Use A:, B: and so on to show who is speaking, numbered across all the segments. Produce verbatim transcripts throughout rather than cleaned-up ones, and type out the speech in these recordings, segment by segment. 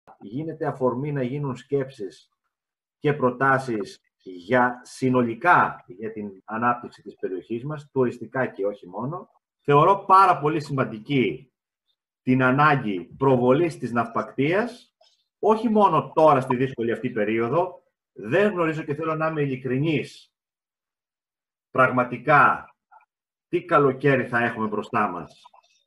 A: γίνεται αφορμή να γίνουν σκέψεις και προτάσεις για συνολικά για την ανάπτυξη της περιοχής μας, τουριστικά και όχι μόνο. Θεωρώ πάρα πολύ σημαντική την ανάγκη προβολής της ναυπακτείας, όχι μόνο τώρα στη δύσκολη αυτή περίοδο. Δεν γνωρίζω και θέλω να είμαι ειλικρινής πραγματικά τι καλοκαίρι θα έχουμε μπροστά μας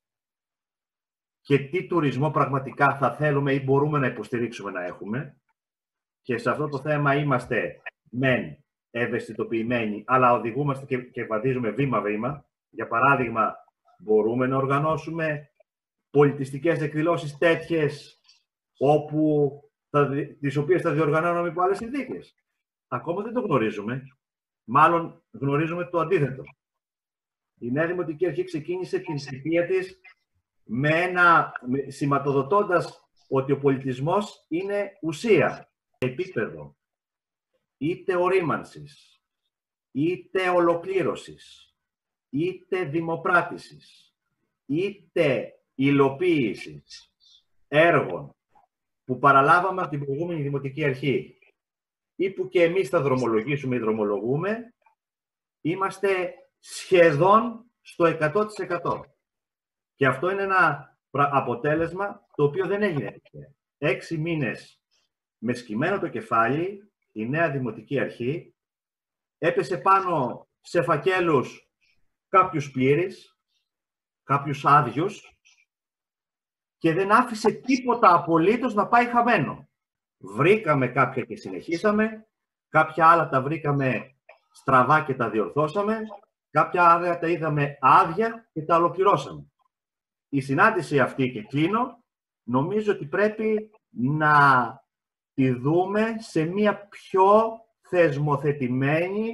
A: και τι τουρισμό πραγματικά θα θέλουμε ή μπορούμε να υποστηρίξουμε να έχουμε. Και σε αυτό το θέμα είμαστε μεν ευαισθητοποιημένοι, αλλά οδηγούμαστε και, και βαδίζουμε βήμα-βήμα. Για παράδειγμα, μπορούμε να οργανώσουμε πολιτιστικές εκδηλώσεις τέτοιες, όπου θα, τις οποίες θα διοργανώνουμε υπό άλλες συνθήκες. Ακόμα δεν το γνωρίζουμε. Μάλλον γνωρίζουμε το αντίθετο. Η Νέα Δημοτική Αρχή ξεκίνησε την θητεία της με ένα, με, σηματοδοτώντας ότι ο πολιτισμός είναι ουσία, επίπεδο, είτε ορίμανσης, είτε ολοκλήρωσης, είτε δημοπράτησης, είτε υλοποίησης έργων που παραλάβαμε από την προηγούμενη Δημοτική Αρχή ή που και εμείς θα δρομολογήσουμε ή δρομολογούμε, είμαστε σχεδόν στο εκατό τοις εκατό. Και αυτό είναι ένα αποτέλεσμα το οποίο δεν έγινε. Έξι μήνες με σκυμμένο το κεφάλι, η Νέα Δημοτική Αρχή έπεσε πάνω σε φακέλους κάποιους πλήρεις, κάποιους άδειους και δεν άφησε τίποτα απολύτως να πάει χαμένο. Βρήκαμε κάποια και συνεχίσαμε, κάποια άλλα τα βρήκαμε στραβά και τα διορθώσαμε, κάποια άλλα τα είδαμε άδεια και τα ολοκληρώσαμε. Η συνάντηση αυτή, και κλείνω, νομίζω ότι πρέπει να τη δούμε σε μια πιο θεσμοθετημένη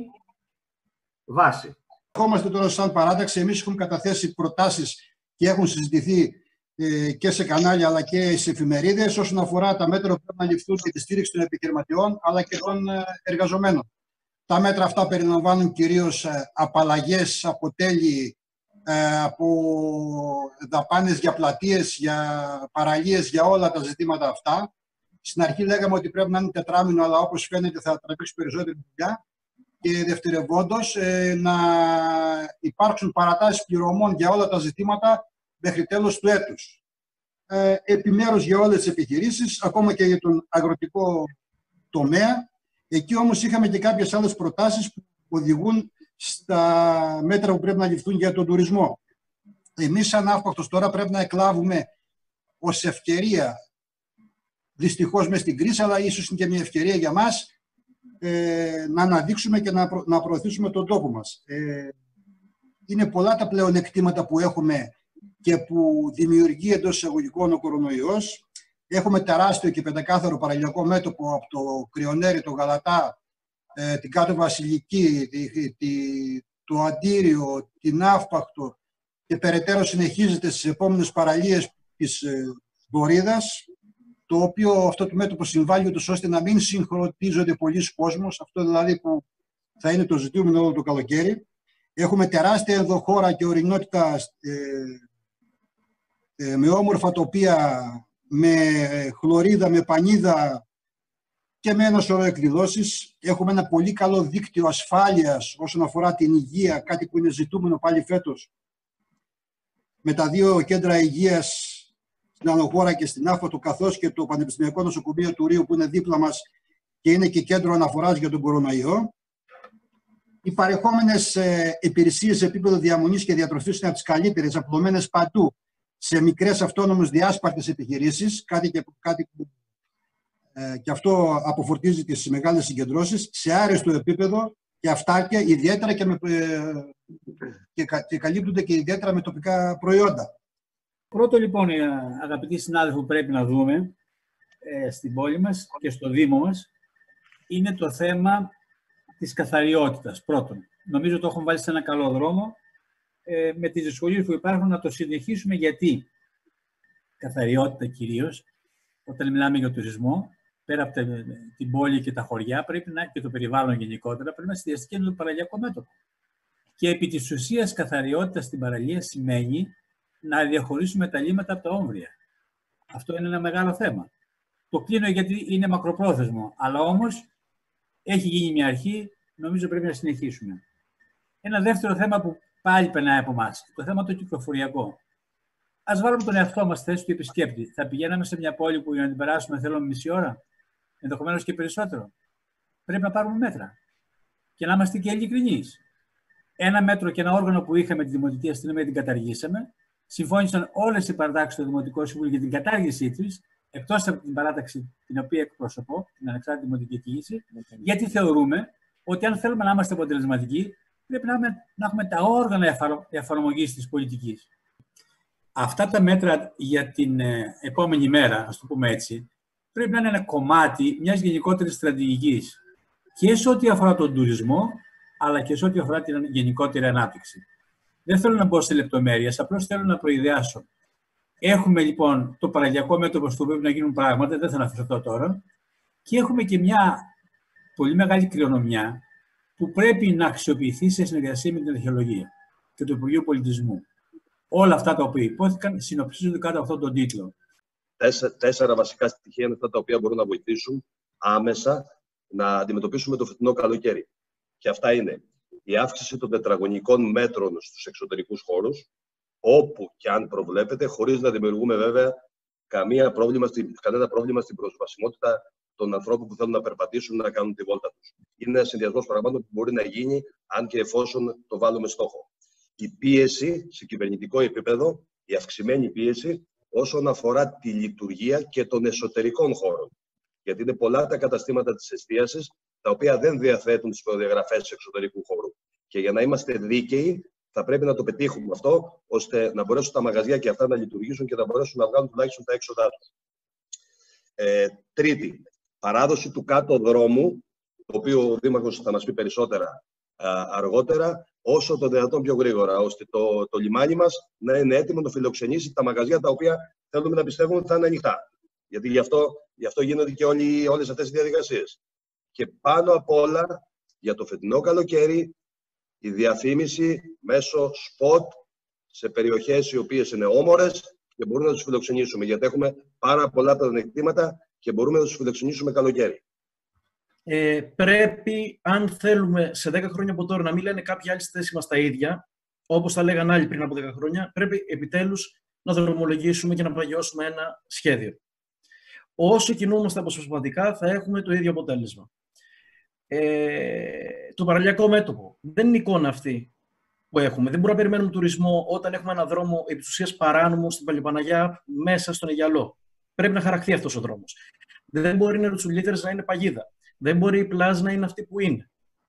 A: βάση.
B: Ερχόμαστε τώρα σαν παράταξη. Εμείς έχουμε καταθέσει προτάσεις και έχουν συζητηθεί ε, και σε κανάλια αλλά και σε εφημερίδες όσον αφορά τα μέτρα που πρέπει να ληφθούν για τη στήριξη των επιχειρηματιών αλλά και των ε, εργαζομένων. Τα μέτρα αυτά περιλαμβάνουν κυρίως ε, απαλλαγές από τέλη, ε, από δαπάνες για πλατείες, για παραλίες, για όλα τα ζητήματα αυτά. Στην αρχή λέγαμε ότι πρέπει να είναι τετράμινο, αλλά όπως φαίνεται θα τραβήξει περισσότερη δουλειά. Και δευτερευόντως ε, να υπάρξουν παρατάσεις πληρωμών για όλα τα ζητήματα μέχρι τέλος του έτους. Ε, επιμέρους για όλες τις επιχειρήσεις, ακόμα και για τον αγροτικό τομέα. Εκεί όμως είχαμε και κάποιες άλλες προτάσεις που οδηγούν στα μέτρα που πρέπει να ληφθούν για τον τουρισμό. Εμείς σαν Ναύπακτος τώρα πρέπει να εκλάβουμε ως ευκαιρία, δυστυχώς μες στην κρίση, αλλά ίσως είναι και μια ευκαιρία για μας, ε, να αναδείξουμε και να, προ, να προωθήσουμε τον τόπο μας. Ε, είναι πολλά τα πλεονεκτήματα που έχουμε και που δημιουργεί εντός εισαγωγικών ο κορονοϊός. Έχουμε τεράστιο και πεντακάθαρο παραλιακό μέτωπο από το Κρυονέρι, το Γαλατά, ε, την Κάτω Βασιλική, τη, τη, το Αντίριο, την Ναύπακτο και περαιτέρω συνεχίζεται στις επόμενες παραλίες της ε, Βορίδας, το οποίο αυτό το μέτωπο συμβάλλει ούτως ώστε να μην συγχρονίζονται πολλοί κόσμος, αυτό δηλαδή που θα είναι το ζητούμενο όλο το καλοκαίρι. Έχουμε τεράστια ενδοχώρα και ορεινότητα ε, ε, με όμορφα τοπία, με χλωρίδα, με πανίδα και με ένα σωρό εκδηλώσεις. Έχουμε ένα πολύ καλό δίκτυο ασφάλειας όσον αφορά την υγεία, κάτι που είναι ζητούμενο πάλι φέτος, με τα δύο κέντρα υγείας στην Ανοχώρα και στην Ναύπακτο, καθώς και το Πανεπιστημιακό Νοσοκομείο του Ρείου που είναι δίπλα μας και είναι και κέντρο αναφοράς για τον κορονοϊό. Οι παρεχόμενες ε, υπηρεσίες σε επίπεδο διαμονής και διατροφής είναι από τις καλύτερες, απλωμένες παντού σε μικρές αυτόνομες διάσπαρτες επιχειρήσεις, κάτι και, κάτι που ε, και αυτό αποφορτίζει τις μεγάλες συγκεντρώσεις, σε άριστο επίπεδο και αυτάρκεια, ιδιαίτερα και, με, ε, και, και καλύπτονται και ιδιαίτερα με τοπικά προϊόντα.
C: Πρώτο λοιπόν, αγαπητοί συνάδελφοι, που πρέπει να δούμε ε, στην πόλη μας και στο Δήμο μας, είναι το θέμα της καθαριότητας. Πρώτον, νομίζω το έχουμε βάλει σε ένα καλό δρόμο, ε, με τις δυσκολίες που υπάρχουν να το συνεχίσουμε, γιατί καθαριότητα κυρίως, όταν μιλάμε για τουρισμό, πέρα από την πόλη και τα χωριά, πρέπει να, και το περιβάλλον γενικότερα, πρέπει να συνδυαστεί και το παραλιακό μέτωπο. Και επί της ουσίας καθαριότητα στην παραλία σημαίνει να διαχωρίσουμε τα λίμματα από τα όμβρια. Αυτό είναι ένα μεγάλο θέμα. Το κλείνω γιατί είναι μακροπρόθεσμο, αλλά όμως έχει γίνει μια αρχή, νομίζω πρέπει να συνεχίσουμε. Ένα δεύτερο θέμα που πάλι περνάει από εμάς, το θέμα το κυκλοφοριακό. Ας βάλουμε τον εαυτό μας στη θέση του επισκέπτη. Θα πηγαίναμε σε μια πόλη που για να την περάσουμε θέλουμε μισή ώρα, ενδεχομένως και περισσότερο. Πρέπει να πάρουμε μέτρα. Και να είμαστε και ειλικρινείς. Ένα μέτρο και ένα όργανο που είχαμε τη Δημοτική Αστυνομία την καταργήσαμε. Συμφώνησαν όλες οι παρατάξεις του Δημοτικού Συμβουλίου για την κατάργησή της, εκτός από την παράταξη την οποία εκπροσωπώ, την Ανεξάρτητη Δημοτική Κίνηση, γιατί θεωρούμε ότι αν θέλουμε να είμαστε αποτελεσματικοί, πρέπει να έχουμε, να έχουμε τα όργανα εφαρμογής της πολιτικής. Αυτά τα μέτρα για την ε, επόμενη μέρα, ας το πούμε έτσι, πρέπει να είναι ένα κομμάτι μιας γενικότερης στρατηγικής και σε ό,τι αφορά τον τουρισμό, αλλά και σε ό,τι αφορά την γενικότερη ανάπτυξη. Δεν θέλω να μπω σε λεπτομέρειες, απλώς θέλω να προειδεάσω. Έχουμε λοιπόν το παραλιακό μέτωπο στο οποίο πρέπει να γίνουν πράγματα, δεν θα αναφερθώ τώρα, και έχουμε και μια πολύ μεγάλη κληρονομιά που πρέπει να αξιοποιηθεί σε συνεργασία με την αρχαιολογία και το Υπουργείο Πολιτισμού. Όλα αυτά τα οποία υπόθηκαν συνοψίζονται κάτω από αυτόν τον τίτλο.
D: Τέσσερα, τέσσερα βασικά στοιχεία είναι αυτά τα οποία μπορούν να βοηθήσουν άμεσα να αντιμετωπίσουμε το φετινό καλοκαίρι. Και αυτά είναι η αύξηση των τετραγωνικών μέτρων στους εξωτερικούς χώρους, όπου και αν προβλέπετε, χωρίς να δημιουργούμε βέβαια καμία πρόβλημα, κανένα πρόβλημα στην προσβασιμότητα των ανθρώπων που θέλουν να περπατήσουν να κάνουν τη βόλτα τους. Είναι ένα συνδυασμός πραγμάτων που μπορεί να γίνει, αν και εφόσον το βάλουμε στόχο. Η πίεση σε κυβερνητικό επίπεδο, η αυξημένη πίεση όσον αφορά τη λειτουργία και των εσωτερικών χώρων. Γιατί είναι πολλά τα καταστήματα της εστίασης, τα οποία δεν διαθέτουν τις προδιαγραφές εξωτερικού χώρου. Και για να είμαστε δίκαιοι, θα πρέπει να το πετύχουμε αυτό, ώστε να μπορέσουν τα μαγαζιά και αυτά να λειτουργήσουν και να μπορέσουν να βγάλουν τουλάχιστον τα έξοδά τους. Ε, τρίτη, παράδοση του κάτω δρόμου, το οποίο ο Δήμαρχος θα μας πει περισσότερα α, αργότερα, όσο το δυνατόν πιο γρήγορα, ώστε το, το λιμάνι μας να είναι έτοιμο να φιλοξενήσει τα μαγαζιά τα οποία θέλουμε να πιστεύουμε ότι θα είναι ανοιχτά. Γιατί γι' αυτό, γι αυτό γίνονται και όλοι, όλες αυτές οι διαδικασίες. Και πάνω απ' όλα, για το φετινό καλοκαίρι, η διαφήμιση μέσω σποτ σε περιοχές οι οποίες είναι όμορες και μπορούμε να τους φιλοξενήσουμε. Γιατί έχουμε πάρα πολλά πλεονεκτήματα και μπορούμε να τους φιλοξενήσουμε καλοκαίρι.
E: Ε, πρέπει, αν θέλουμε σε δέκα χρόνια από τώρα να μην λένε κάποιοι άλλοι στη θέση μας τα ίδια, όπως τα λέγαν άλλοι πριν από δέκα χρόνια, πρέπει επιτέλους να δρομολογήσουμε και να παγιώσουμε ένα σχέδιο. Όσο κινούμαστε αποσπασματικά, θα έχουμε το ίδιο αποτέλεσμα. Ε, το παραλιακό μέτωπο δεν είναι η εικόνα αυτή που έχουμε. Δεν μπορούμε να περιμένουμε τουρισμό όταν έχουμε έναν δρόμο επί της ουσίας παράνομο στην Παλαιοπαναγιά μέσα στον Αιγιαλό. Πρέπει να χαραχθεί αυτός ο δρόμος. Δεν μπορεί οι νερουτσουλίτερες να είναι παγίδα. Δεν μπορεί η πλάζ να είναι αυτή που είναι.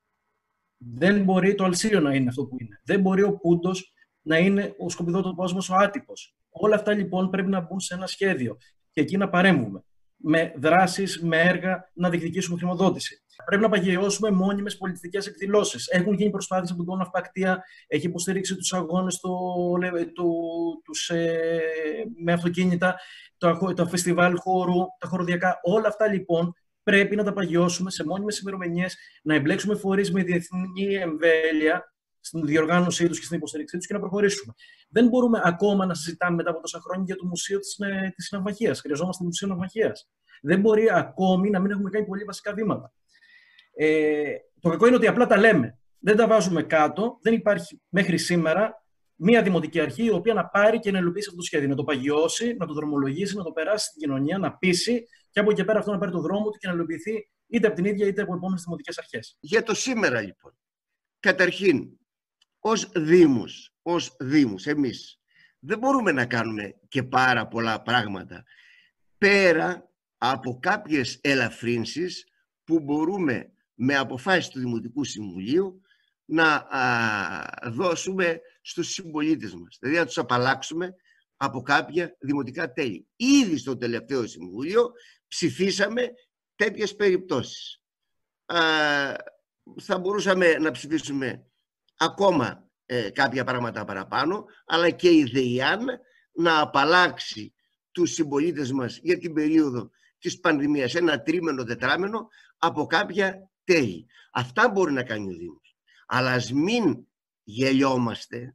E: Δεν μπορεί το Αλσίριο να είναι αυτό που είναι. Δεν μπορεί ο Πούντος να είναι ο σκουπιδότοπός μας ο άτυπος. Όλα αυτά λοιπόν πρέπει να μπουν σε ένα σχέδιο και εκεί να παρέμβουμε. Με δράσεις, με έργα, να διεκδικήσουμε χρηματοδότηση. Πρέπει να παγιώσουμε μόνιμες πολιτικές εκδηλώσεις. Έχουν γίνει προσπάθειες από τον Κόμμα Ναυπακτία, έχει υποστηρίξει τους αγώνες το, το, τους, ε, με αυτοκίνητα, το, το φεστιβάλ χώρου, τα χοροδιακά. Όλα αυτά λοιπόν πρέπει να τα παγιώσουμε σε μόνιμες ημερομηνίες, να εμπλέξουμε φορείς με διεθνή εμβέλεια στην διοργάνωσή τους και στην υποστήριξή τους και να προχωρήσουμε. Δεν μπορούμε ακόμα να συζητάμε μετά από τόσα χρόνια για το Μουσείο της, της Ναυμαχίας. Χρειαζόμαστε Μουσείο Ναυμαχίας. Δεν μπορεί ακόμη να μην έχουμε κάνει πολύ βασικά βήματα. Ε, το κακό είναι ότι απλά τα λέμε. Δεν τα βάζουμε κάτω. Δεν υπάρχει μέχρι σήμερα μία δημοτική αρχή η οποία να πάρει και να υλοποιήσει αυτό το σχέδιο. Να το παγιώσει, να το δρομολογήσει, να το περάσει στην κοινωνία, να πείσει και από εκεί και πέρα αυτό να πάρει το δρόμο του και να υλοποιηθεί είτε από την ίδια είτε από επόμενες δημοτικές αρχές.
F: Για το σήμερα λοιπόν. Καταρχήν, ως Δήμους, ως Δήμους, εμείς δεν μπορούμε να κάνουμε και πάρα πολλά πράγματα πέρα από κάποιες ελαφρύνσεις που μπορούμε με αποφάσεις του Δημοτικού Συμβουλίου να α, δώσουμε στους συμπολίτες μας. Δηλαδή να τους απαλλάξουμε από κάποια δημοτικά τέλη. Ήδη στο τελευταίο Συμβούλιο ψηφίσαμε τέτοιες περιπτώσεις. Α, θα μπορούσαμε να ψηφίσουμε ακόμα ε, κάποια πράγματα παραπάνω, αλλά και η ΔΕΙΑΝ να απαλλάξει τους συμπολίτες μας για την περίοδο της πανδημίας, ένα τρίμηνο, τετράμενο, από κάποια τέλη. Αυτά μπορεί να κάνει ο Δήμος. Αλλά ας μην γελιόμαστε.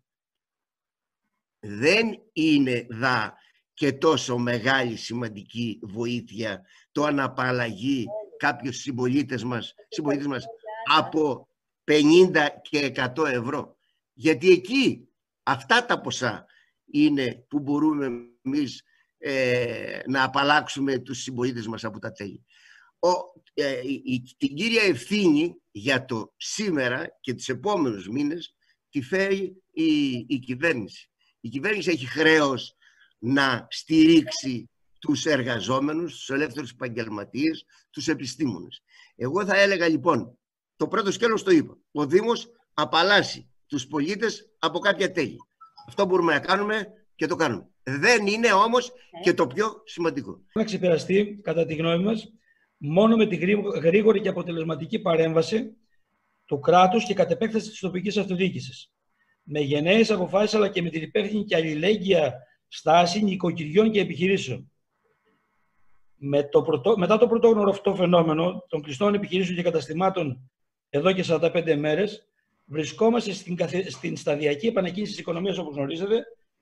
F: Δεν είναι δα και τόσο μεγάλη σημαντική βοήθεια αναπαλλαγεί κάποιους συμπολίτες μας, συμπολίτες μας από πενήντα και εκατό ευρώ. Γιατί εκεί αυτά τα ποσά είναι που μπορούμε εμείς ε, να απαλλάξουμε τους συμπολίτες μας από τα τέλη. Ο, ε, η, την κύρια ευθύνη για το σήμερα και τους επόμενους μήνες τη φέρει η, η κυβέρνηση. Η κυβέρνηση έχει χρέος να στηρίξει τους εργαζόμενους, τους ελεύθερους επαγγελματίες, τους επιστήμονες. Εγώ θα έλεγα λοιπόν, το πρώτο σκέλος το είπα, ο Δήμος απαλλάσσει τους πολίτες από κάποια τέλη. Αυτό μπορούμε να κάνουμε και το κάνουμε. Δεν είναι όμως και το πιο σημαντικό.
G: Να ξεπεραστεί, κατά τη γνώμη μας, μόνο με τη γρήγορη και αποτελεσματική παρέμβαση του κράτους και κατ' επέκταση της τοπικής αυτοδιοίκησης. Με γενναίες αποφάσεις αλλά και με την υπεύθυνη και αλληλέγγυα στάση νοικοκυριών και επιχειρήσεων. Με το πρωτο... Μετά το πρωτόγνωρο αυτό φαινόμενο των κλειστών επιχειρήσεων και καταστημάτων εδώ και σαράντα πέντε μέρες, βρισκόμαστε στην, καθε... στην σταδιακή επανεκκίνηση της οικονομίας, όπως γνωρίζετε,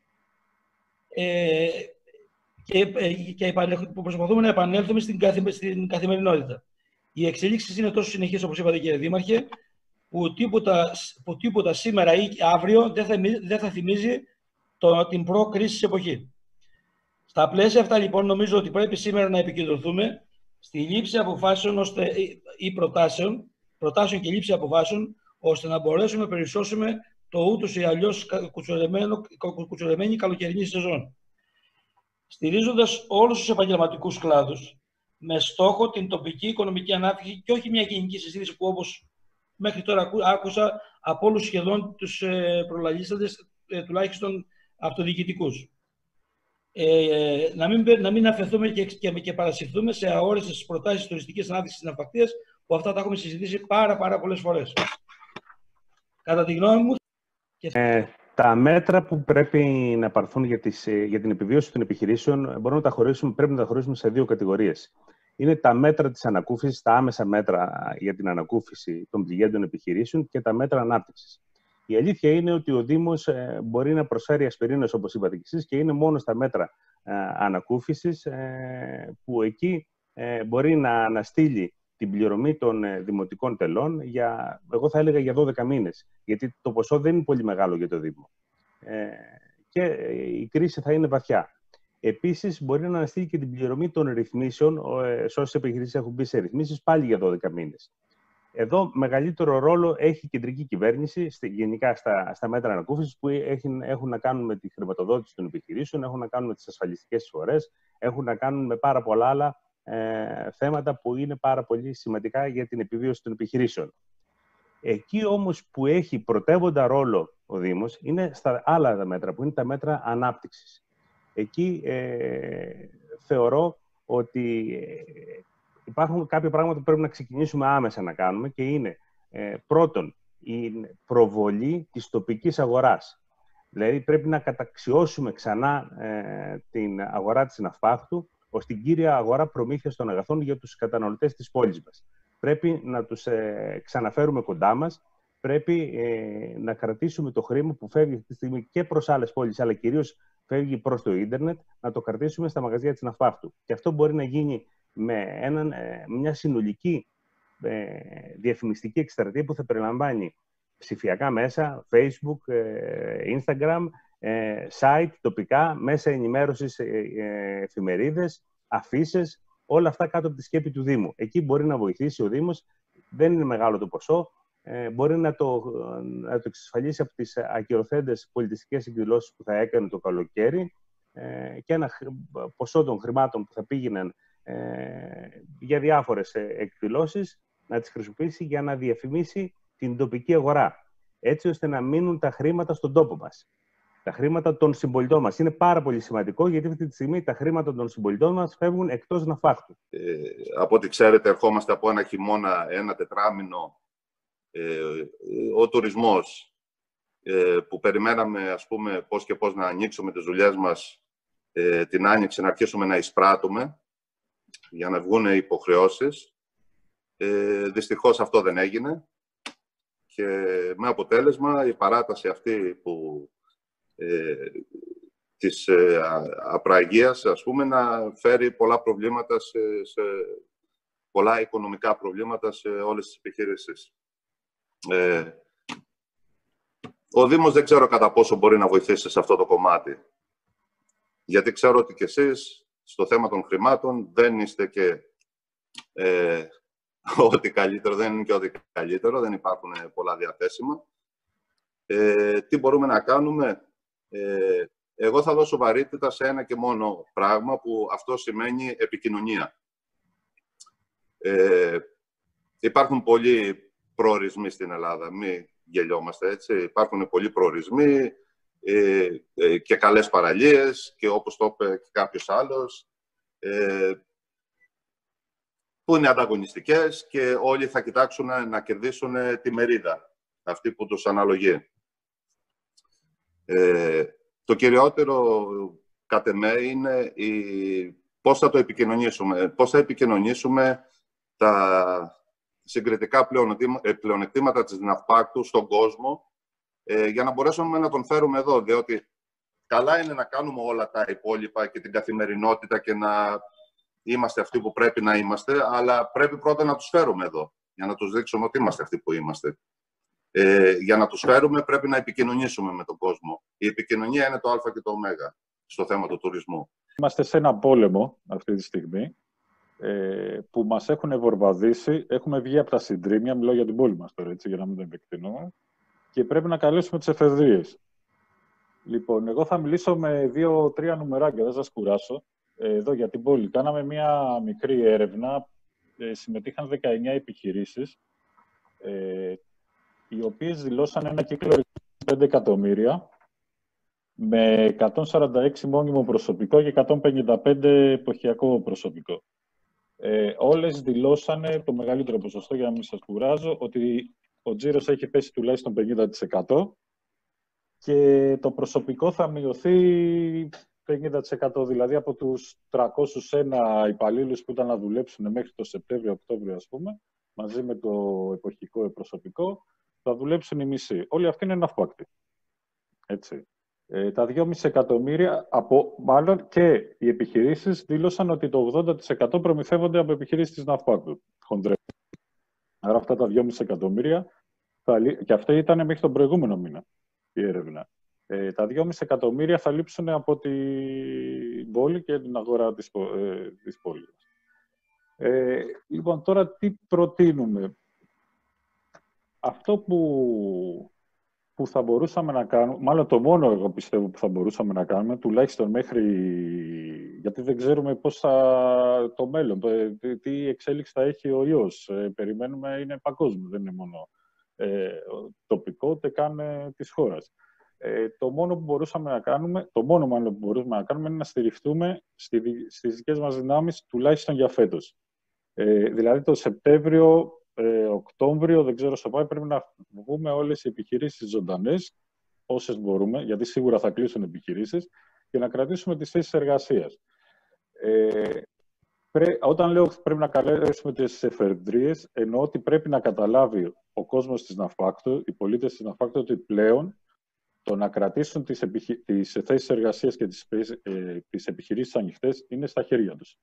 G: ε... και, και που προσπαθούμε να επανέλθουμε στην, καθη... στην καθημερινότητα. Οι εξελίξεις είναι τόσο συνεχείς, όπως είπατε, κύριε Δήμαρχε, που τίποτα, που τίποτα σήμερα ή αύριο δεν θα, δεν θα θυμίζει το, την προ-κρίσης εποχή. Στα πλαίσια αυτά, λοιπόν, νομίζω ότι πρέπει σήμερα να επικεντρωθούμε στη λήψη αποφάσεων ώστε, ή προτάσεων, προτάσεων και λήψη αποφάσεων, ώστε να μπορέσουμε να περισσώσουμε το ούτως ή αλλιώς κουτσουρεμένη καλοκαιρινή σεζόν. Στηρίζοντας όλους τους επαγγελματικούς κλάδους, με στόχο την τοπική οικονομική ανάπτυξη και όχι μια γενική συζήτηση που, όπως μέχρι τώρα άκουσα από όλους σχεδόν τους προλαλήσαντες, τουλάχιστον αυτοδιοικητικούς. Ε, να, μην, να μην αφαιθούμε και, και, και παρασυρθούμε σε αόριστες προτάσεις τουριστικής ανάπτυξης της ναυπακτίας, που αυτά τα έχουμε συζητήσει πάρα, πάρα πολλές φορές. Κατά τη γνώμη μου...
H: Ε, τα μέτρα που πρέπει να πάρθουν για, τις, για την επιβίωση των επιχειρήσεων μπορούμε να τα χωρίσουμε, πρέπει να τα χωρίσουμε σε δύο κατηγορίες. Είναι τα μέτρα της ανακούφισης, τα άμεσα μέτρα για την ανακούφιση των πληγέντων επιχειρήσεων και τα μέτρα ανάπτυξης. Η αλήθεια είναι ότι ο Δήμος ε, μπορεί να προσφέρει ασπιρίνες, όπως είπατε και εσείς, και είναι μόνο στα μέτρα ε, ανακούφισης ε, που εκεί ε, μπορεί να αναστείλει την πληρωμή των ε, δημοτικών τελών για, εγώ θα έλεγα, για δώδεκα μήνες, γιατί το ποσό δεν είναι πολύ μεγάλο για το Δήμο. Ε, και η κρίση θα είναι βαθιά. Επίσης, μπορεί να αναστείλει και την πληρωμή των ρυθμίσεων, ε, σε όσες επιχειρήσεις έχουν μπει σε ρυθμίσεις, πάλι για δώδεκα μήνες. Εδώ μεγαλύτερο ρόλο έχει η κεντρική κυβέρνηση, γενικά στα, στα μέτρα ανακούφισης, που έχουν, έχουν να κάνουν με τη χρηματοδότηση των επιχειρήσεων, έχουν να κάνουν με τις ασφαλιστικές εισφορές, έχουν να κάνουν με πάρα πολλά άλλα ε, θέματα που είναι πάρα πολύ σημαντικά για την επιβίωση των επιχειρήσεων. Εκεί όμως που έχει πρωτεύοντα ρόλο ο Δήμος είναι στα άλλα μέτρα, που είναι τα μέτρα ανάπτυξης. Εκεί ε, θεωρώ ότι... Ε, υπάρχουν κάποια πράγματα που πρέπει να ξεκινήσουμε άμεσα να κάνουμε και είναι ε, πρώτον η προβολή της τοπικής αγοράς. Δηλαδή πρέπει να καταξιώσουμε ξανά ε, την αγορά της ναυπάχτου ως την κύρια αγορά προμήθειας των αγαθών για τους καταναλωτές της πόλης μας. Πρέπει να τους ε, ξαναφέρουμε κοντά μας, πρέπει ε, να κρατήσουμε το χρήμα που φεύγει αυτή τη στιγμή και προς άλλες πόλεις, αλλά κυρίως φεύγει προς το ίντερνετ, να το κρατήσουμε στα μαγαζιά της ναυπάχτου. Και αυτό μπορεί να γίνει με έναν, μια συνολική ε, διαφημιστική εκστρατεία που θα περιλαμβάνει ψηφιακά μέσα, Facebook, ε, Instagram, ε, site, τοπικά, μέσα ενημέρωσης, ε, ε, εφημερίδες, αφίσες, όλα αυτά κάτω από τη σκέπη του Δήμου. Εκεί μπορεί να βοηθήσει ο Δήμος, δεν είναι μεγάλο το ποσό, ε, μπορεί να το, να το εξασφαλίσει από τις ακυρωθέντες πολιτιστικές εκδηλώσεις που θα έκανε το καλοκαίρι ε, και ένα ποσό των χρημάτων που θα πήγαιναν Ε, για διάφορες εκδηλώσεις, να τις χρησιμοποιήσει για να διαφημίσει την τοπική αγορά, έτσι ώστε να μείνουν τα χρήματα στον τόπο μας. Τα χρήματα των συμπολιτών μας. Είναι πάρα πολύ σημαντικό, γιατί αυτή τη στιγμή τα χρήματα των συμπολιτών μας φεύγουν εκτός ναυπάχτου.
I: Ε, από ό,τι ξέρετε, ερχόμαστε από ένα χειμώνα, ένα τετράμινο, ε, ο τουρισμός, ε, που περιμέναμε, ας πούμε, πώς και πώς να ανοίξουμε τις δουλειές μας ε, την άνοιξη, να αρχίσουμε να εισπράττουμε για να βγουν οι υποχρεώσεις. Ε, δυστυχώς αυτό δεν έγινε και με αποτέλεσμα η παράταση αυτή που ε, της ε, απραγίας, ας πούμε, να φέρει πολλά προβλήματα, σε, σε, πολλά οικονομικά προβλήματα σε όλες τις επιχειρήσεις. Ε, ο Δήμος δεν ξέρω κατά πόσο μπορεί να βοηθήσει σε αυτό το κομμάτι. Γιατί ξέρω ότι κι εσείς, στο θέμα των χρημάτων, δεν είστε και ε, ό,τι καλύτερο, δεν είναι και ό,τι καλύτερο, δεν υπάρχουν πολλά διαθέσιμα. Ε, τι μπορούμε να κάνουμε? Ε, εγώ θα δώσω βαρύτητα σε ένα και μόνο πράγμα, που αυτό σημαίνει επικοινωνία. Ε, υπάρχουν πολλοί προορισμοί στην Ελλάδα, μην γελιόμαστε, έτσι. Υπάρχουν πολλοί προορισμοί ε, ε, και καλές παραλίες και, όπως το είπε και κάποιος άλλος, ε, που είναι ανταγωνιστικές και όλοι θα κοιτάξουν να κερδίσουν τη μερίδα, αυτή που τους αναλογεί. Ε, το κυριότερο, κατ' εμέ, είναι η, πώς θα το επικοινωνήσουμε. Πώς θα επικοινωνήσουμε τα συγκριτικά πλεονεκτήματα της ναυπάκτου στον κόσμο, ε, για να μπορέσουμε να τον φέρουμε εδώ. Διότι καλά είναι να κάνουμε όλα τα υπόλοιπα και την καθημερινότητα και να είμαστε αυτοί που πρέπει να είμαστε, αλλά πρέπει πρώτα να τους φέρουμε εδώ, για να τους δείξουμε ότι είμαστε αυτοί που είμαστε. Ε, για να τους φέρουμε πρέπει να επικοινωνήσουμε με τον κόσμο. Η επικοινωνία είναι το α και το ω στο θέμα του τουρισμού.
J: Είμαστε σε ένα πόλεμο αυτή τη στιγμή, ε, που μας έχουν βορβαδίσει. Έχουμε βγει από τα συντρίμμια, μιλάω για την πόλη μας τώρα, έτσι, για να μην το επεκτείνουμε, και πρέπει να καλέσουμε τις εφεδρείες. Λοιπόν, εγώ θα μιλήσω με δύο-τρία νουμεράκια, δεν σας κουράσω. Εδώ για την πόλη. Κάναμε μία μικρή έρευνα, ε, συμμετείχαν δεκαεννιά επιχειρήσεις, ε, οι οποίες δηλώσαν ένα κύκλο πέντε εκατομμύρια, με εκατόν σαράντα έξι μόνιμο προσωπικό και εκατόν πενήντα πέντε εποχιακό προσωπικό. Ε, όλες δηλώσανε το μεγαλύτερο ποσοστό, για να μην σας κουράζω, ότι ο τζίρος έχει πέσει τουλάχιστον πενήντα τοις εκατό και το προσωπικό θα μειωθεί πενήντα τοις εκατό, δηλαδή από τους τριακόσιους ένα υπαλλήλους που ήταν να δουλέψουν μέχρι το Σεπτέμβριο-Οκτώβριο, ας πούμε, μαζί με το εποχικό προσωπικό, θα δουλέψουν οι μισοί. Όλοι αυτοί είναι ναυπάκτοι. Έτσι. Ε, τα δυόμισι εκατομμύρια, από, μάλλον και οι επιχειρήσεις δήλωσαν ότι το ογδόντα τοις εκατό προμηθεύονται από επιχειρήσεις της ναυπάκτου. Χοντρέ. Άρα αυτά τα δυόμισι εκατομμύρια, θα, και αυτά ήταν μέχρι τον προηγούμενο μήνα η έρευνα. Ε, τα δυόμισι εκατομμύρια θα λείψουν από την πόλη και την αγορά της, ε, της πόλης. Ε, λοιπόν, τώρα τι προτείνουμε. Αυτό που, που θα μπορούσαμε να κάνουμε, μάλλον το μόνο εγώ πιστεύω που θα μπορούσαμε να κάνουμε, τουλάχιστον μέχρι, γιατί δεν ξέρουμε πώς θα, το μέλλον, τι εξέλιξη θα έχει ο ιός. Ε, περιμένουμε, είναι παγκόσμιο, δεν είναι μόνο ε, τοπικό, ούτε καν ε, της χώρας. Ε, το μόνο που μπορούσαμε να κάνουμε, το μόνο μάλλον που μπορούμε να κάνουμε είναι να στηριχτούμε στη, στις δικές μας δυνάμεις, τουλάχιστον για φέτος. Ε, δηλαδή το Σεπτέμβριο, ε, Οκτώβριο, δεν ξέρω στο πάει, πρέπει να βγούμε όλες οι επιχειρήσεις ζωντανές, όσες μπορούμε, γιατί σίγουρα θα κλείσουν επιχειρήσεις, και να κρατήσουμε τις θέσεις εργασίας. Ε, πρέ, όταν λέω ότι πρέπει να καλέσουμε τις εφεδρείες, εννοώ ότι πρέπει να καταλάβει ο κόσμος της ναυπάκτου, οι πολίτες της ναυπάκτου, ότι πλέον το να κρατήσουν τις, επιχει... τις θέσεις εργασίας και τις, ε, τις επιχειρήσεις ανοιχτές είναι στα χέρια τους.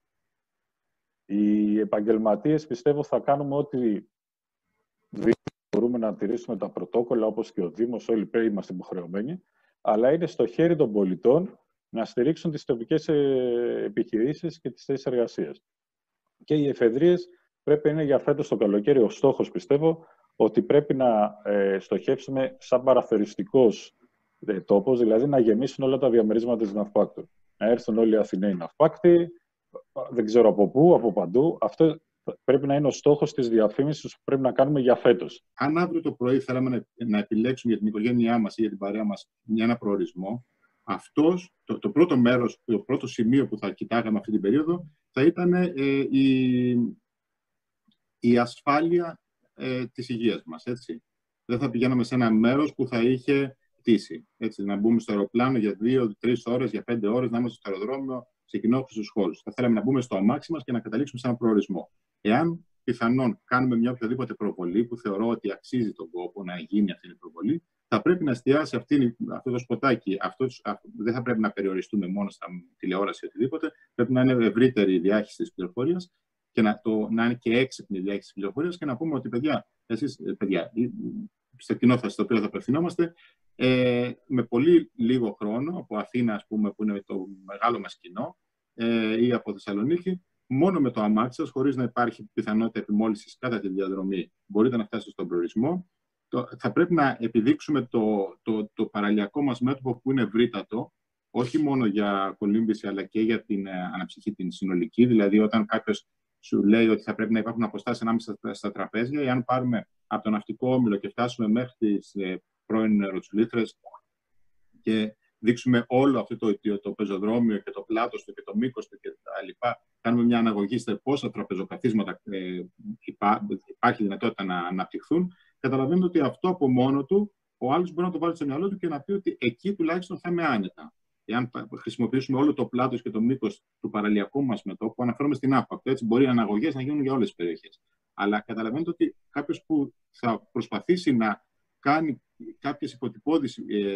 J: Οι επαγγελματίες, πιστεύω, θα κάνουμε ό,τι μπορούμε να τηρήσουμε τα πρωτόκολλα, όπως και ο Δήμος, όλοι πρέπει είμαστε υποχρεωμένοι, αλλά είναι στο χέρι των πολιτών να στηρίξουν τις τοπικές επιχειρήσεις και τις θέσεις εργασίας. Και οι εφεδρείες πρέπει να είναι για φέτος το καλοκαίρι ο στόχος, πιστεύω, ότι πρέπει να ε, στοχεύσουμε σαν παραθεριστικός ε, τόπος, δηλαδή να γεμίσουν όλα τα διαμερίσματα της ναυπάκτου. Να έρθουν όλοι οι Αθηναίοι ναυπάκτοι, δεν ξέρω από πού, από παντού. Αυτό πρέπει να είναι ο στόχος της διαφήμισης που πρέπει να κάνουμε για φέτος.
K: Αν αύριο το πρωί θέλαμε να, να επιλέξουμε για την οικογένειά μας ή για την παρέα μας για ένα προορισμό, αυτός, το, το πρώτο μέρος, το πρώτο σημείο που θα κοιτάγαμε αυτή την περίοδο θα ήταν ε, η, η ασφάλεια ε, της υγείας μας. Έτσι. Δεν θα πηγαίναμε σε ένα μέρος που θα είχε πτήση. Έτσι, να μπούμε στο αεροπλάνο για δύο, τρεις ώρες, για πέντε ώρες, να είμαστε στο αεροδρόμιο, σε κοινόχρηστους χώρους. Θα θέλαμε να μπούμε στο αμάξι μας και να καταλήξουμε σε έναν προορισμό. Εάν πιθανόν κάνουμε μια οποιαδήποτε προβολή που θεωρώ ότι αξίζει τον κόπο να γίνει αυτή η προβολή, θα πρέπει να εστιάσει αυτή, αυτό το σποτάκι. Αυτό, αυτό, δεν θα πρέπει να περιοριστούμε μόνο στα τηλεόραση ή οτιδήποτε. Πρέπει να είναι ευρύτερη η διάχυση της πληροφορίας και να, το, να είναι και έξυπνη η διάχυση της πληροφορίας και να πούμε ότι, παιδιά, εσείς, παιδιά, στο κοινό θα, στο οποίο θα απευθυνόμαστε, ε, με πολύ λίγο χρόνο, από Αθήνα, ας πούμε, που είναι το μεγάλο μας κοινό, ε, ή από Θεσσαλονίκη, μόνο με το αμάξι σας, χωρίς να υπάρχει πιθανότητα επιμόλυνσης κατά τη διαδρομή, μπορείτε να φτάσετε στον προορισμό. Το, θα πρέπει να επιδείξουμε το, το, το παραλιακό μας μέτωπο που είναι ευρύτατο, όχι μόνο για κολύμβηση, αλλά και για την ε, αναψυχή την συνολική. Δηλαδή, όταν κάποιος σου λέει ότι θα πρέπει να υπάρχουν αποστάσεις ανάμεσα στα, στα τραπέζια, ή αν πάρουμε από το ναυτικό όμιλο και φτάσουμε μέχρι τις ε, πρώην ροτσουλήθρες και δείξουμε όλο αυτό το, το, το πεζοδρόμιο και το πλάτος του και το μήκος του κτλ. Κάνουμε μια αναγωγή σε πόσα τραπεζοκαθίσματα ε, υπά, υπάρχει δυνατότητα να αναπτυχθούν. Καταλαβαίνετε ότι αυτό από μόνο του ο άλλος μπορεί να το βάλει στο μυαλό του και να πει ότι εκεί τουλάχιστον θα είμαι άνετα. Εάν χρησιμοποιήσουμε όλο το πλάτος και το μήκος του παραλιακού μας μετώπου, αναφέρομαι στην άπακτο. Έτσι, μπορεί οι αναγωγές να γίνουν για όλες τις περιοχές. Αλλά καταλαβαίνετε ότι κάποιος που θα προσπαθήσει να κάνει κάποιες υποτυπώδεις ε,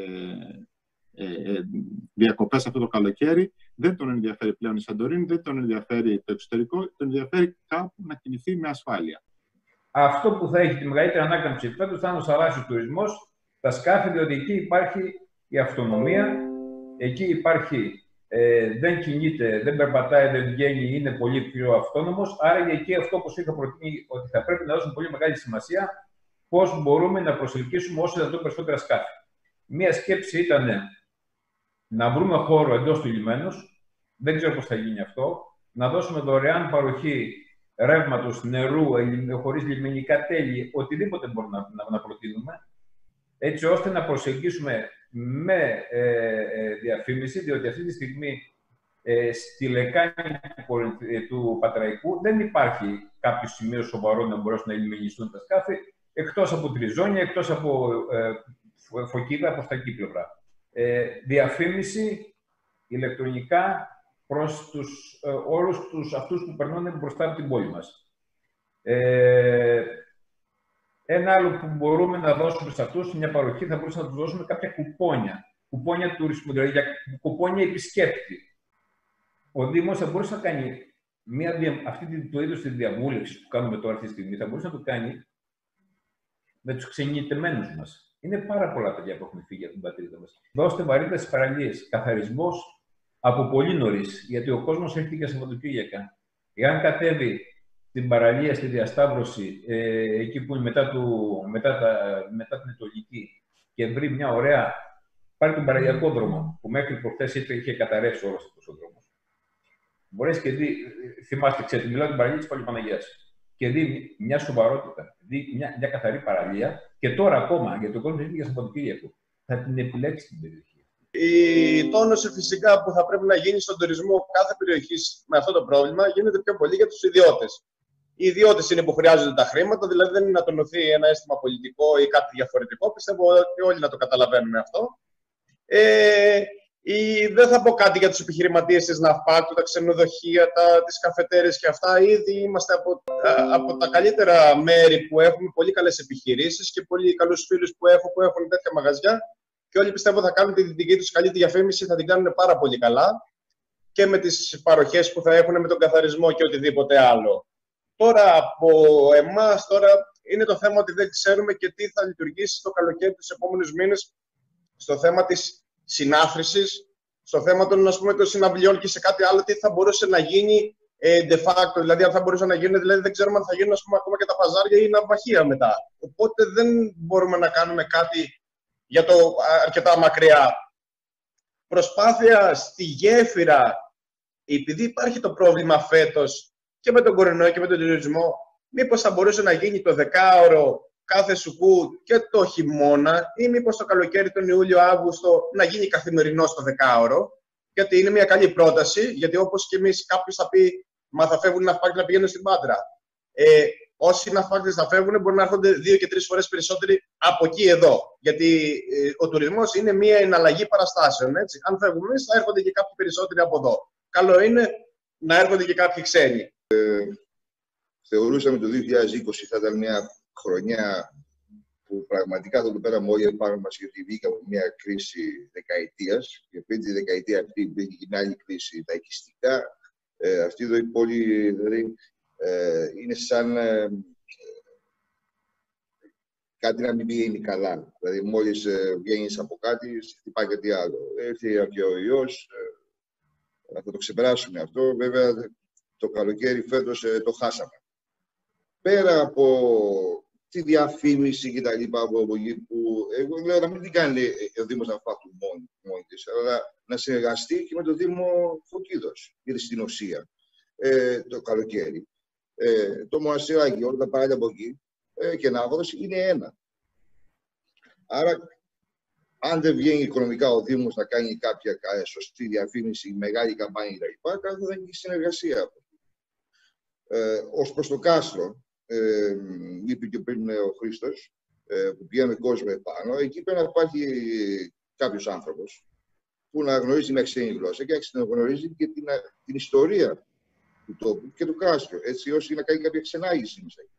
K: ε, ε, διακοπές αυτό το καλοκαίρι, δεν τον ενδιαφέρει πλέον η Σαντορίνη, δεν τον ενδιαφέρει το εξωτερικό, τον ενδιαφέρει κάπου να κινηθεί με ασφάλεια.
L: Αυτό που θα έχει τη μεγαλύτερη ανάκαμψη φέτος θα είναι ο θαλάσσιος τουρισμός, τα σκάφη, διότι εκεί υπάρχει η αυτονομία, εκεί υπάρχει, ε, δεν κινείται, δεν περπατάει, δεν βγαίνει, είναι πολύ πιο αυτόνομος. Άρα εκεί αυτό που είχα προτείνει, ότι θα πρέπει να δώσουμε πολύ μεγάλη σημασία πώς μπορούμε να προσελκύσουμε όσο δυνατόν περισσότερα σκάφη. Μία σκέψη ήταν να βρούμε χώρο εντός του λιμένους, δεν ξέρω πώς θα γίνει αυτό, να δώσουμε δωρεάν παροχή ρεύματος, νερού, χωρίς λιμενικά τέλη, οτιδήποτε μπορούμε να, να, να προτείνουμε, έτσι ώστε να προσεγγίσουμε με ε, ε, διαφήμιση, διότι αυτή τη στιγμή ε, στη λεκάνη του, ε, του Πατραϊκού δεν υπάρχει κάποιο σημείο σοβαρό να μπορέσουν να λιμενιστούν τα σκάφη, εκτός από Τριζόνια, εκτός από ε, Φωκίδα, από στα πλευρά. Ε, διαφήμιση ηλεκτρονικά προς τους, ε, όλους τους, αυτούς που περνάνε μπροστά από την πόλη μας. Ε, ένα άλλο που μπορούμε να δώσουμε σε αυτούς, μια παροχή, θα μπορούσαμε να τους δώσουμε κάποια κουπόνια. Κουπόνια τουρισμού, δηλαδή για κουπόνια επισκέπτη. Ο Δήμος θα μπορούσε να κάνει μια, αυτή το είδος της διαβούλευσης που κάνουμε τώρα αυτή τη στιγμή, θα μπορούσε να το κάνει με τους ξενιτεμένους μας. Είναι πάρα πολλά παιδιά που έχουν φύγει από την πατρίδα μας. Δώστε βαρύτητα στις παραλίες, καθαρισμός από πολύ νωρίς, γιατί ο κόσμος έρχεται για Σαββατοκύριακα. Εάν κατέβει στην παραλία, στη διασταύρωση, ε, εκεί που είναι μετά, του, μετά, τα, μετά την Ετωλική, και βρει μια ωραία, πάρει τον παραλιακό δρόμο, που μέχρι προχθές είχε καταρρεύσει όλος αυτός ο δρόμος. Μπορείς και δει, θυμάστε, ξέρετε, μιλάω την παραλία της Παλαιοπαναγίας. Και δει μια σοβαρότητα, δει μια, μια καθαρή παραλία, και τώρα ακόμα, γιατί ο κόσμος έρχεται για Σαββατοκύριακο, θα την επιλέξει την περιοχή.
M: Η τόνωση φυσικά που θα πρέπει να γίνει στον τουρισμό κάθε περιοχή με αυτό το πρόβλημα γίνεται πιο πολύ για τους ιδιώτες. Οι ιδιώτες είναι που χρειάζονται τα χρήματα, δηλαδή δεν είναι να τονωθεί ένα αίσθημα πολιτικό ή κάτι διαφορετικό. Πιστεύω ότι όλοι να το καταλαβαίνουμε αυτό. Ε, η, δεν θα πω κάτι για τους επιχειρηματίες της Ναυπάκτου, τα ξενοδοχεία, τα, τις καφετέρειες και αυτά. Ήδη είμαστε από, από τα καλύτερα μέρη που έχουμε πολύ καλές επιχειρήσεις και πολύ καλούς φίλους που έχω που έχουν τέτοια μαγαζιά. Και όλοι πιστεύω θα κάνουν τη δική τους καλή διαφήμιση, θα την κάνουν πάρα πολύ καλά και με τις παροχές που θα έχουν με τον καθαρισμό και οτιδήποτε άλλο. Τώρα από εμάς τώρα είναι το θέμα ότι δεν ξέρουμε και τι θα λειτουργήσει το καλοκαίρι τους επόμενους μήνες στο θέμα της συνάθρησης, στο θέμα των, ας πούμε, των συναυλιών και σε κάτι άλλο, τι θα μπορούσε να γίνει ε, de facto, δηλαδή αν θα μπορούσε να γίνουν, δηλαδή δεν ξέρουμε αν θα γίνουν, ας πούμε, ακόμα και τα παζάρια ή ναυμαχία μετά. Οπότε δεν μπορούμε να κάνουμε κάτι για το αρκετά μακριά. Προσπάθεια στη γέφυρα, επειδή υπάρχει το πρόβλημα φέτος και με τον κορονοϊό και με τον τουρισμό, μήπως θα μπορούσε να γίνει το δεκάωρο κάθε σουκού και το χειμώνα, ή μήπως το καλοκαίρι, τον Ιούλιο-Αύγουστο, να γίνει καθημερινό στο δεκάωρο, γιατί είναι μια καλή πρόταση, γιατί όπως και εμείς κάποιος θα πει, μα θα φεύγουν ναυπάκτες να πηγαίνουν στην Πάτρα. Ε, Όσοι ναυπάκτες θα φεύγουν μπορεί να έρχονται δύο και τρεις φορές περισσότεροι από εκεί εδώ. Γιατί ε, ο τουρισμός είναι μια εναλλαγή παραστάσεων. Έτσι. Αν φεύγουμε εμείς, θα έρχονται και κάποιοι περισσότεροι από εδώ. Καλό είναι να έρχονται και κάποιοι ξένοι.
N: Ε, θεωρούσαμε το δύο χιλιάδες είκοσι θα ήταν μια χρονιά που πραγματικά εδώ πέρα όλοι επάνω μας, γιατί βγήκαμε από μια κρίση δεκαετίας και πριν τη δεκαετία αυτή μπήκε και μια άλλη κρίση, τα οικιστικά. Ε, αυτή εδώ η πόλη δηλαδή, ε, είναι σαν ε, κάτι να μην πηγαίνει καλά. Δηλαδή, μόλις ε, βγαίνεις από κάτι, χτυπάει κάτι άλλο. Έρθει και ο ιός, ε, θα το ξεπεράσουμε αυτό. Βέβαια, το καλοκαίρι φέτος ε, το χάσαμε. Πέρα από τη διαφήμιση και τα λοιπά από εκεί που εγώ λέω να μην την κάνει ο Δήμος να φάθουν μόνη, μόνη της, αλλά να συνεργαστεί και με το Δήμο Φωκίδος, γιατί στην ουσία ε, το καλοκαίρι. Ε, το μοναστηράκι, όλα τα παράλια από εκεί ε, και Ναύαρχος είναι ένα. Άρα, αν δεν βγαίνει οικονομικά ο Δήμος να κάνει κάποια σωστή διαφήμιση, μεγάλη καμπάνια κτλ., κάθε θα έχει συνεργασία. Ε, ως προς το κάστρο, ε, είπε και πριν ο Χρήστος, ε, που πήγαμε κόσμο επάνω, εκεί πρέπει να υπάρχει κάποιος άνθρωπος που να γνωρίζει μια ξένη γλώσσα και να γνωρίζει και την, την ιστορία του τόπου και του κάστρου, έτσι ώστε να κάνει κάποια ξενάγηση μέσα εκεί.